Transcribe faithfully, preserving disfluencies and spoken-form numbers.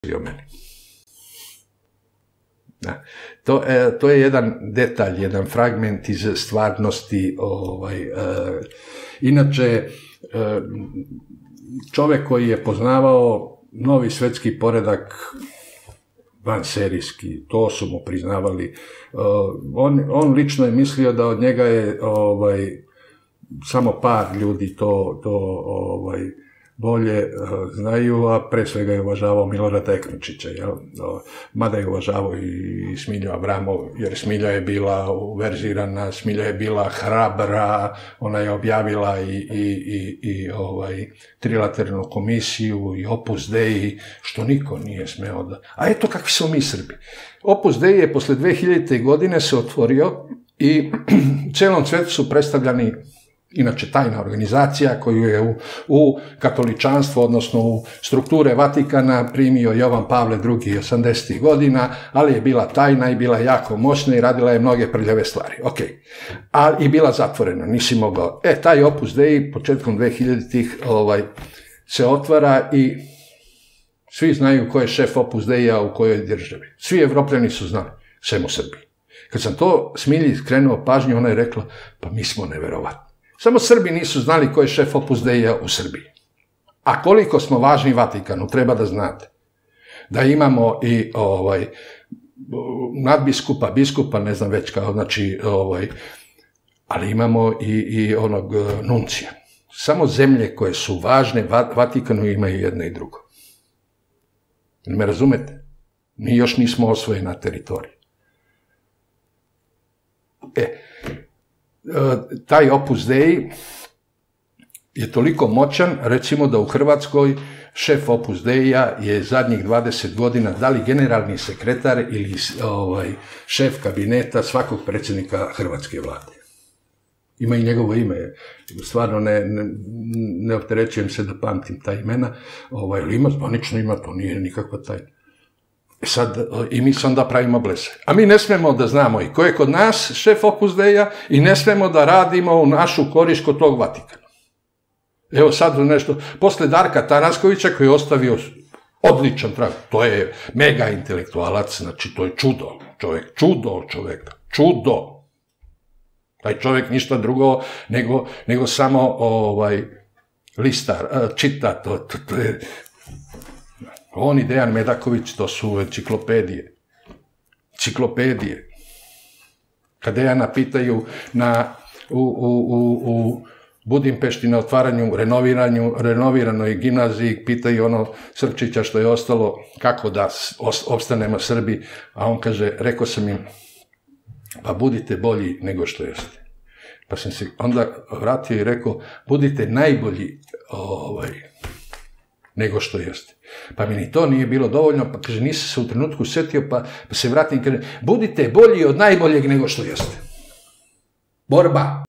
o meni. Da. To, e, to je jedan detalj, jedan fragment iz stvarnosti. Ovaj, e, inače, e, čovek koji je poznavao novi svetski poredak vanserijski, to su mu priznavali. E, on, on lično je mislio da od njega je ovaj, samo par ljudi to, to ovaj, bolje uh, znaju, a pre svega je uvažavao Milorada Ekmečhića, jel? Mada je uvažavao i Smilju Avramov, jer Smilja je bila uverzirana, Smilja je bila hrabra, ona je objavila i, i, i, i ovaj, trilateralnu komisiju i Opus Dei, što niko nije smeo da... A eto kakvi smo mi Srbi. Opus Dei je posle dve hiljadite. godine se otvorio i u celom svetu su predstavljani, inače tajna organizacija koju je u, u katoličanstvo, odnosno u strukture Vatikana primio Jovan Pavle drugi osamdesetih godina, ali je bila tajna i bila jako moćna i radila je mnoge prljave stvari. Ok. A i bila zatvorena, nisi mogao. E, taj Opus Dei početkom dve hiljaditih. ovaj, se otvara i svi znaju ko je šef Opus Deija u kojoj državi. Svi Evropljani su znali, sem u Srbiji. Kad sam to Smilji skrenuo pažnju, ona je rekla, pa mi smo neverovatni. Samo Srbi nisu znali ko je šef Opus Deija u Srbiji. A koliko smo važni Vatikanu, treba da znate. Da imamo i ovaj, nadbiskupa, biskupa, ne znam već kao, znači, ovaj, ali imamo i, i onog nuncija. Samo zemlje koje su važne Vatikanu imaju jedno i drugo. Me razumete? Mi još nismo osvojena teritorija. E, taj Opus Dei je toliko moćan, recimo da u Hrvatskoj šef Opus Deija je zadnjih dvadeset godina da li generalni sekretar ili ovaj, šef kabineta svakog predsjednika hrvatske vlade. Ima i njegovo ime, stvarno ne, ne, ne opterećujem se da pamtim ta imena, ovaj, ali ima, zvanično ima, to nije nikakva tajna. E sad, i mi se onda pravimo blese. A mi ne smemo da znamo i ko je kod nas šef Opus Deija i ne smemo da radimo u našu korist kod tog Vatikana. Evo sad nešto, posle Darka Tanaskovića koji je ostavio odličan trag, to je mega intelektualac, znači to je čudo, čovek, čudo čoveka, čudo. Taj čovek ništa drugo nego, nego samo ovaj, lista, čita, to, to, to je... On i Dejan Medaković, to su enciklopedije. Enciklopedije. Kad Dejana pitaju na, u, u, u, u Budimpešti na otvaranju, renoviranju, renoviranoj gimnaziji, pitaju ono Srpčića što je ostalo, kako da opstanemo Srbi, a on kaže, rekao sam im, pa budite bolji nego što jeste. Pa sam se onda vratio i rekao, budite najbolji ovaj, nego što jeste. Pa mi ni to nije bilo dovoljno, pa kaže, nisam se u trenutku setio, pa, pa se vratim i kaže, budite bolji od najboljeg nego što jeste. Borba.